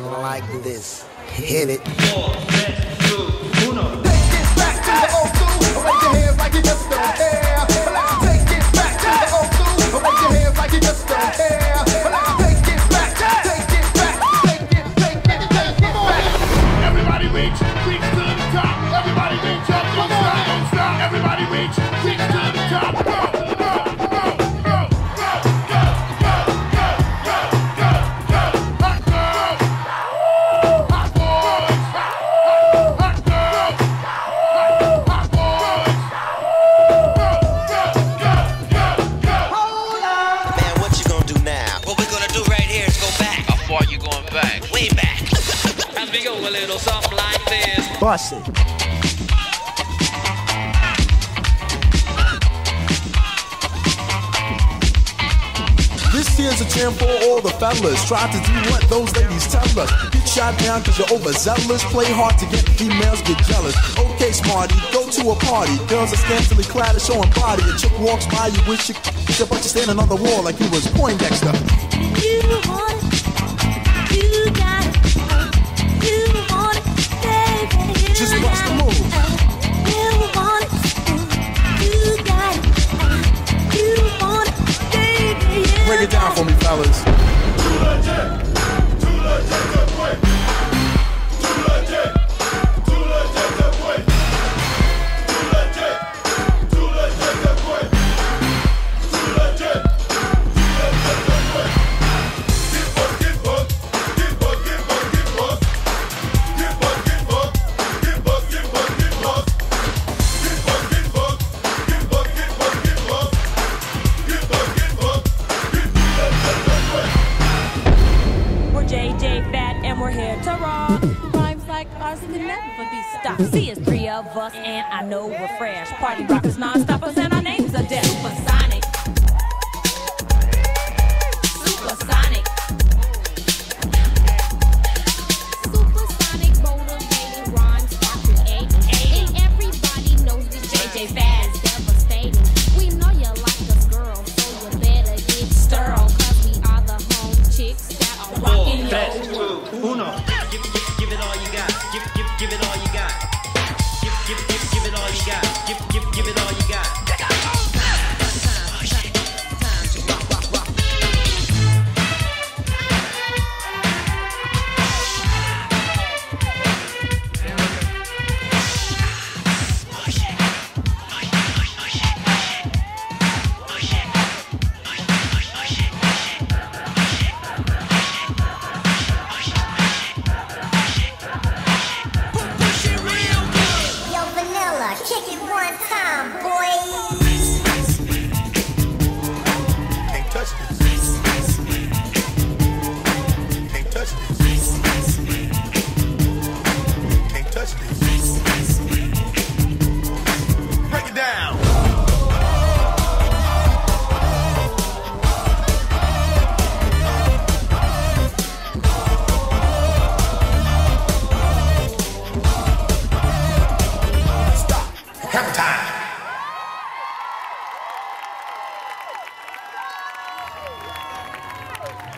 like this. Hit it. 4, 3, 2, 1. Take it back to the old school. Raise your hands like you just don't care. Take it back to the old school. Raise your hands like you just don't care. Take it back, take it back, take it back. Everybody reach to the top. Everybody reach up, don't stop, don't stop. Everybody reach to the top. Go, go, go, go, go, go, go, go, go, go, go. Hot girls, hot boys, hot girls, hot boys. Go, go, go, go, go. Hold up. Man, what you gonna do now? What we're gonna do right here is go back. How far you going back? Way back. And we go a little something like this. Bust it. This here's a jam for all the fellas. Try to do what those ladies tell us. Get shot down cause you're overzealous. Play hard to get females, get jealous. Okay, smarty, go to a party. Girls are scantily clad and showing body. A chick walks by, you wish you could, but you're standing on the wall like you was Poindexter. You want it, you got it. You want it, baby. You Just got bust the move. You want it, you got it. You want it, baby. You Break it down for me, fellas. See, it's 3 of us, and I know we're fresh. Party rockers, non-stoppers, and our names are Death for Sonic.